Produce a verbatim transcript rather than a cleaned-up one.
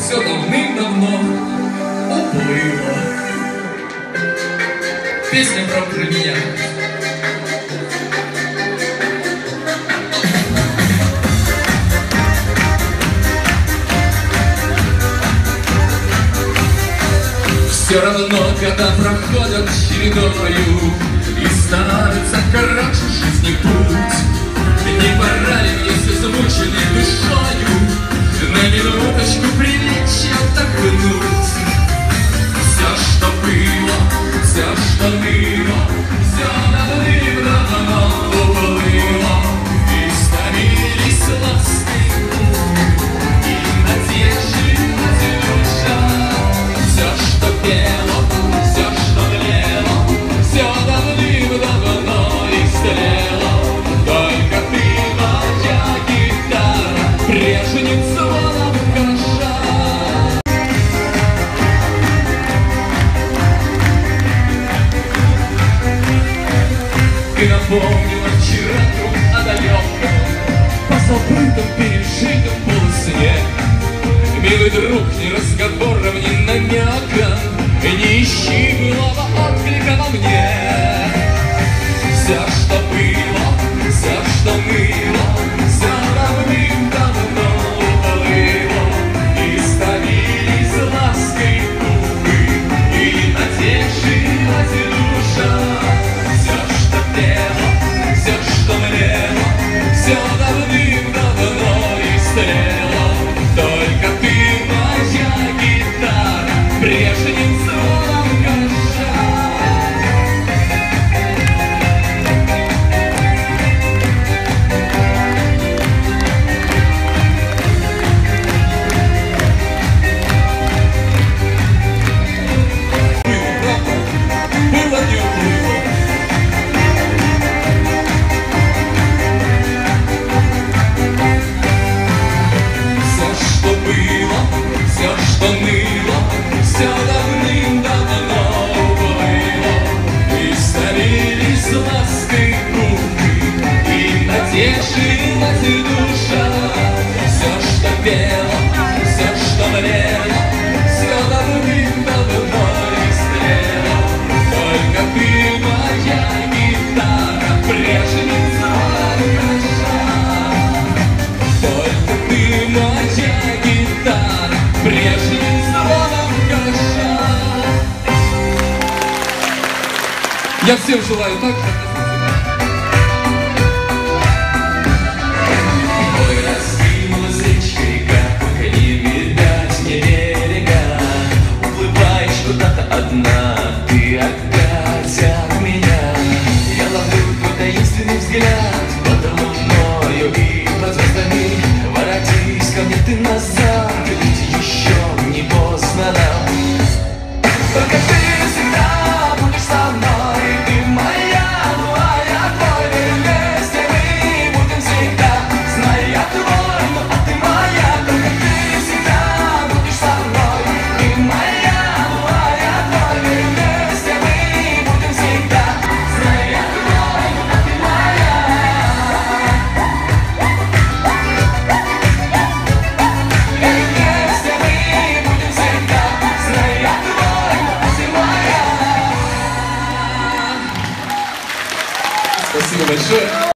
все давным-давно уплыло. Песня про Крымья. Все равно года проходят чередою, и становится короче жизни путь. Не пора ли мне с измученной душою на минуточку прилечь и отдохнуть? Все, что было, все, что ныло, все давным-давно уплыло. Истомились ласки и надежды душа. Все, что пело, все, что млело, все давным-давно истлело. Только ты, моя гитара, прежним звоном хороша. Ты напомнила вчера друг о далеком, по забытым пережитым полусне. Милый друг, ни разговором, ни намеком, не ищи былого отклика во мне. Все, что было, все, что ныло, все давным-давно уплыло. Истомились лаской губы и надежилась душа. Все, что пело, все, что млело, все давным-давно истлело. Только ты, моя гитара, прежним звоном хороша. Было, не уплыло. Все, что было, все, что ныло, все давным-давно уплыло. Истомились лаской губы и надежилась душа. Все, что пело, все, что млело, все давным-давно истлело. Только ты, моя гитара, прежним звоном хороша. Только ты, моя гитара, прежним звоном хороша. Я всем желаю так же. Ой, раскинулась речка, река, не видать мне берега. Уплываешь куда-то одна, ты опять от меня. Я ловлю твой таинственный взгляд под луною и под звездами. Воротись ко мне ты назад.